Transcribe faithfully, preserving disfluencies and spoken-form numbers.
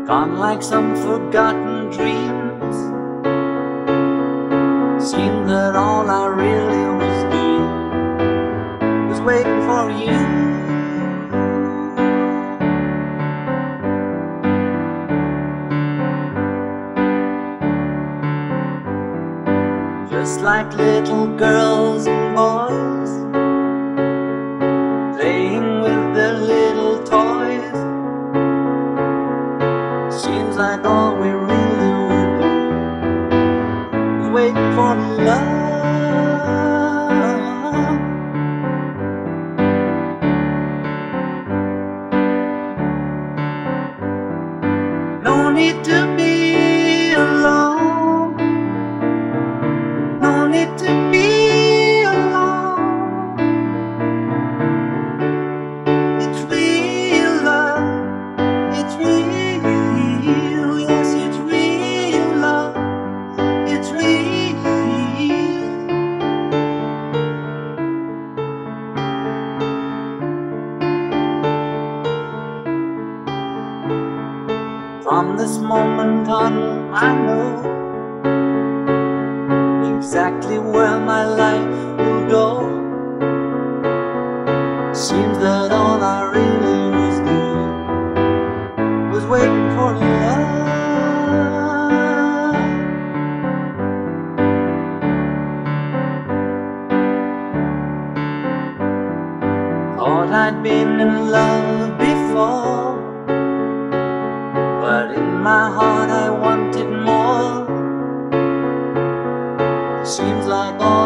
gone like some forgotten dreams. Seemed that all I really was doing was waiting for you. Just like little girls and boys playing with their little toys. Seems like all we really were doing was waiting for love. No need to be alone. No need to be alone. It's real love. It's real. Yes, it's real love. It's real. From this moment on, I know exactly where my life will go. Seems that all I really was doing was waiting for love. Thought I'd been in love before, but in my heart I wanted more. Seems like all